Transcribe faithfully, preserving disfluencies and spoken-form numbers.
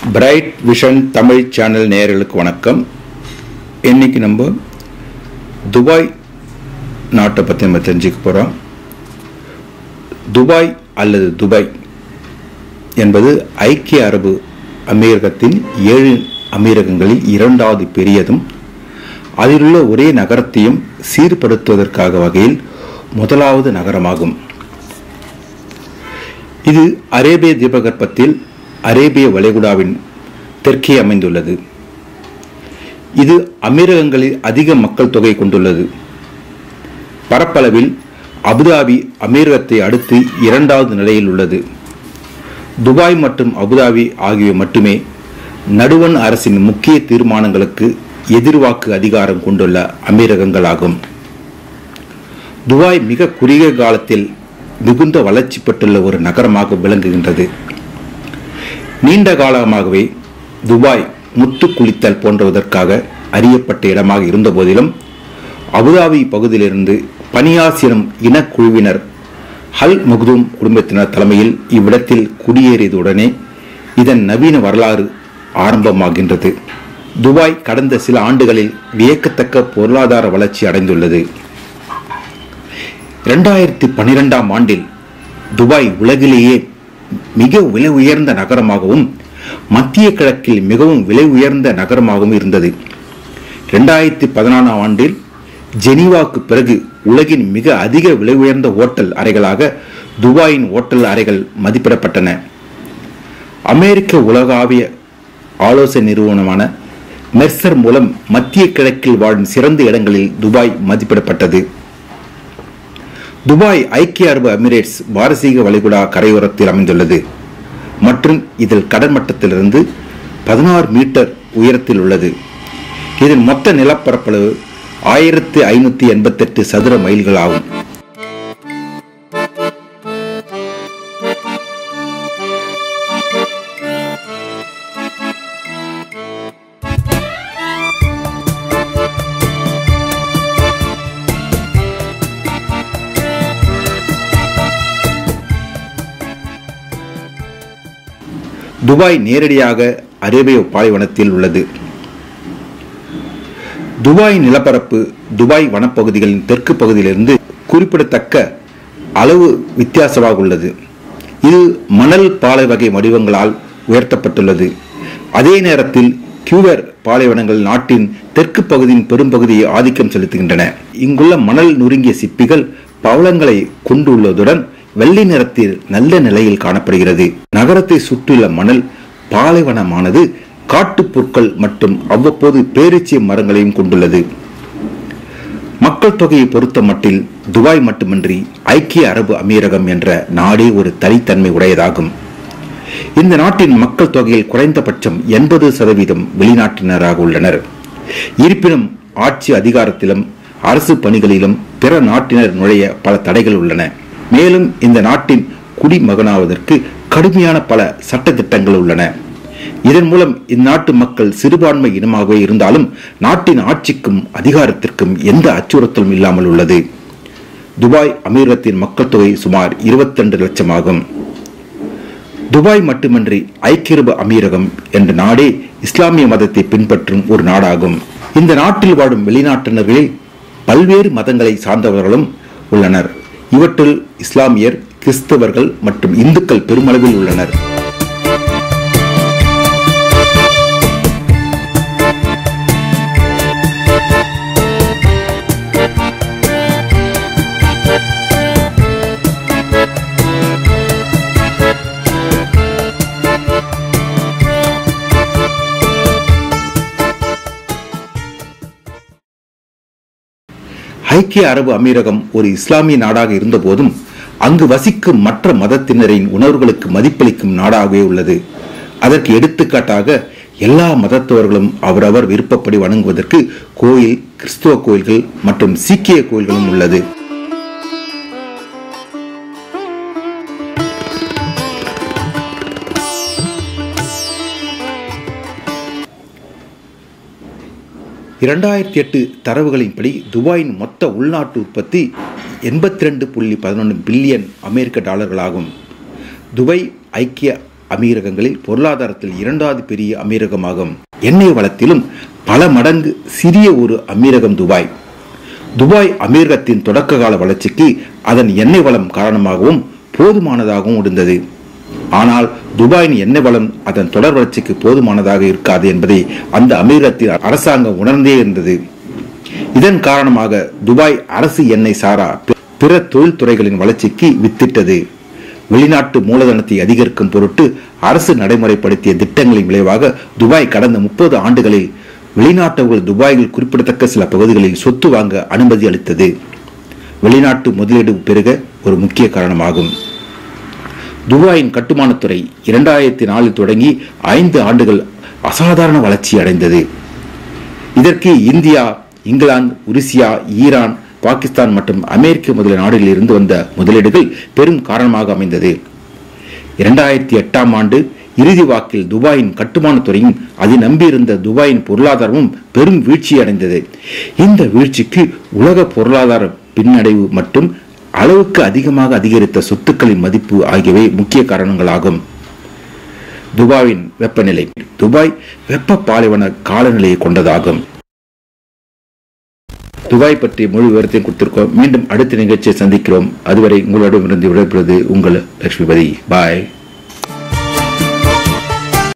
Bright vision Tamil channel நேயர்களுக்கு வணக்கம். இன்னைக்கு நம்ம துபாய் நாட்டை பற்றி நம்ம தெரிஞ்சுக்க போகிறோம். துபாய் அல்லது துபாய் என்பது ஐக்கிய அரபு அமீரகத்தின் ஏழு அமீரகங்களில் இரண்டாவது பெரியதும் அதிலுள்ள ஒரே நகரத்தையும் சீர்படுத்துவதற்காக வகையில் முதலாவது நகரமாகும். இது அரேபிய தீபகற்பத்தில் அரேபிய வளைகுடாவின் தெற்கே அமைந்துள்ளது. இது அமீரகங்களில் அதிக மக்கள் தொகை கொண்டுள்ளது. பரப்பளவில் அபுதாபி அமீரகத்தை அடுத்து இரண்டாவது நிலையில் உள்ளது. துபாய் மற்றும் அபுதாபி ஆகியவை மட்டுமே நடுவண் அரசின் முக்கிய தீர்மானங்களுக்கு எதிர்வாக்கு அதிகாரம் கொண்டுள்ள அமீரகங்களாகும். துபாய் மிக குறுகிய காலத்தில் மிகுந்த வளர்ச்சி பெற்றுள்ள ஒரு நகரமாக விளங்குகின்றது. நீண்ட காலமாகவே துபாய் முத்து குளித்தல் போன்றதற்காக அறியப்பட்ட இடமாக இருந்த போதிலும் அபுதாபி பகுதியிலிருந்து பனியாசினம் இனக்குழுவினர் ஹல் மக்தூம் குடும்பத்தினர் தலைமையில் இவ்விடத்தில் குடியேறியதுடனே இதன் நவீன வரலாறு ஆரம்பமாகின்றது. துபாய் கடந்த சில ஆண்டுகளில் வியக்கத்தக்க பொருளாதார வளர்ச்சி அடைந்துள்ளது. இரண்டாயிரத்தி பனிரெண்டாம் ஆண்டில் துபாய் உலகிலேயே மிக விலை உயர்ந்த நகரமாகவும் மத்திய கிழக்கில் மிகவும் விலை உயர்ந்த நகரமாகவும் இருந்தது. இரண்டாயிரத்தி பதினாறாம் ஆண்டில் ஜெனீவாவுக்கு பிறகு உலகின் மிக அதிக விலை உயர்ந்த ஓட்டல் அறைகளாக துபாயின் ஓட்டல் அறைகள் மதிப்பிடப்பட்டன. அமெரிக்க உலகாவிய ஆலோசனை நிறுவனமான மெர்சர் மூலம் மத்திய கிழக்கில் வாழும் சிறந்த இடங்களில் துபாய் மதிப்பிடப்பட்டது. துபாய் ஐக்கிய அரபு எமிரேட்ஸ் பாரசீக வளைகுடா கரையோரத்தில் அமைந்துள்ளது மற்றும் இதில் கடல் மட்டத்திலிருந்து பதினாறு மீட்டர் உயரத்தில் உள்ளது. இதன் மொத்த நிலப்பரப்பளவு ஆயிரத்தி ஐநூத்தி எண்பத்தி எட்டு சதுர மைல்கள் ஆகும். துபாய் நேரடியாக அரேபிய பாலைவனத்தில் உள்ளது. துபாய் நிலப்பரப்பு துபாய் வனப்பகுதிகளின் தெற்கு பகுதியிலிருந்து குறிப்பிடத்தக்க அளவு வித்தியாசமாக உள்ளது. இது மணல் பாலை வகை வடிவங்களால் உயர்த்தப்பட்டுள்ளது. அதே நேரத்தில் கியூவர் பாலைவனங்கள் நாட்டின் தெற்கு பகுதியின் பெரும்பகுதியை ஆதிக்கம் செலுத்துகின்றன. இங்குள்ள மணல் நொறுங்கிய சிப்பிகள் பவளங்களை கொண்டுள்ளதுடன் வெள்ளை நிறத்தில் நல்ல நிலையில் காணப்படுகிறது. நகரத்தை சுற்றியுள்ள மணல் பாலைவனமானது காட்டுப் புற்கள் மற்றும் அவ்வப்போது பேரீச்சை மரங்களையும் கொண்டுள்ளது. மக்கள் தொகையை பொறுத்த மட்டில் துபாய் மட்டுமின்றி ஐக்கிய அரபு அமீரகம் என்ற நாடே ஒரு தனித்தன்மை உடையதாகும். இந்த நாட்டின் மக்கள் தொகையில் குறைந்தபட்சம் எண்பது சதவீதம் வெளிநாட்டினராக உள்ளனர். இருப்பினும் ஆட்சி அதிகாரத்திலும் அரசு பணிகளிலும் பிற நாட்டினர் நுழைய பல தடைகள் உள்ளன. மேலும் இந்த நாட்டின் குடிமகனாவதற்கு கடுமையான பல சட்ட திட்டங்கள் உள்ளன. இதன் மூலம் இந்நாட்டு மக்கள் சிறுபான்மை இனமாகவே இருந்தாலும் நாட்டின் ஆட்சிக்கும் அதிகாரத்திற்கும் எந்த அச்சுறுத்தலும் இல்லாமல் உள்ளது. துபாய் அமீரகத்தின் மக்கள் தொகை சுமார் இருபத்தி ரெண்டு லட்சம் ஆகும். துபாய் மட்டுமின்றி ஐக்கிய அரபு அமீரகம் என்ற நாடே இஸ்லாமிய மதத்தை பின்பற்றும் ஒரு நாடாகும். இந்த நாட்டில் வாழும் வெளிநாட்டினர்களில் பல்வேறு மதங்களை சார்ந்தவர்களும் உள்ளனர். இவற்றில் இஸ்லாமியர், கிறிஸ்தவர்கள் மற்றும் இந்துக்கள் பெருமளவில் உள்ளனர். ஐக்கிய அரபு அமீரகம் ஒரு இஸ்லாமிய நாடாக இருந்த போதும் அங்கு வசிக்கும் மற்ற மதத்தினரின் உணர்வுகளுக்கு மதிப்பளிக்கும் நாடாகவே உள்ளது. அதற்கு எடுத்துக்காட்டாக எல்லா மதத்தவர்களும் அவரவர் விருப்பப்படி வணங்குவதற்கு கோயில், கிறிஸ்துவ கோயில்கள் மற்றும் சீக்கிய கோயில்களும் உள்ளது. இரண்டாயிரத்தி எட்டு தரவுகளின்படி துபாயின் மொத்த உள்நாட்டு உற்பத்தி எண்பத்தி ரெண்டு புள்ளி பதினொன்று பில்லியன் அமெரிக்க டாலர்களாகும். துபாய் ஐக்கிய அமீரகங்களில் பொருளாதாரத்தில் இரண்டாவது பெரிய அமீரகமாகும். எண்ணெய் வளத்திலும் பல மடங்கு சிறிய ஒரு அமீரகம் துபாய். துபாய் அமீரகத்தின் தொடக்க கால வளர்ச்சிக்கு அதன் எண்ணெய் வளம் காரணமாகவும் போதுமானதாகவும் இருந்தது. ஆனால் துபாயின் எண்ணெய் வளம் அதன் தொடர் வளர்ச்சிக்கு போதுமானதாக இருக்காது என்பதை அந்த அமீரகத்தின் அரசாங்கம் உணர்ந்தே இருந்தது. இதன் காரணமாக துபாய் அரசு எண்ணெய் சாரா பிற தொழில்துறைகளின் வளர்ச்சிக்கு வித்திட்டது. வெளிநாட்டு மூலதனத்தை அதிகரிக்கும் பொருட்டு அரசு நடைமுறைப்படுத்திய திட்டங்களின் விளைவாக துபாய் கடந்த முப்பது ஆண்டுகளில் வெளிநாட்டவர்கள் துபாயில் குறிப்பிடத்தக்க சில பகுதிகளில் சொத்து வாங்க அனுமதி அளித்தது. வெளிநாட்டு முதலீடு பெருக ஒரு முக்கிய காரணமாகும். துபாயின் கட்டுமானத்துறை இரண்டாயிரத்தி நாலில் தொடங்கி ஐந்து ஆண்டுகள் அசாதாரண வளர்ச்சி அடைந்தது. இதற்கு India, England, Russia, Iran, Pakistan மற்றும் அமெரிக்க முதலிய நாடுகளில் இருந்து வந்த முதலீடுகள் பெரும் காரணமாக அமைந்தது. இரண்டாயிரத்தி எட்டாம் ஆண்டு இறுதி வாக்கில் துபாயின் கட்டுமானத்துறையும் அதை நம்பியிருந்த துபாயின் பொருளாதாரமும் பெரும் வீழ்ச்சி அடைந்தது. இந்த வீழ்ச்சிக்கு உலக பொருளாதார பின்னடைவு மற்றும் அளவுக்கு அதிகமாக அதிகரித்த சொத்துக்களின் மதிப்பு ஆகியவை முக்கிய காரணங்களாகும். துபாயின் வெப்பநிலை. துபாய் வெப்ப பாலைவன காலநிலையை கொண்டதாகும். துபாய் பற்றி முழு விவரத்தையும் கொடுத்திருக்கோம். மீண்டும் அடுத்த நிகழ்ச்சியை சந்திக்கிறோம். அதுவரை உங்களிடமிருந்து விடைபெறுவது உங்கள் லட்சுமிபதி. பாய்.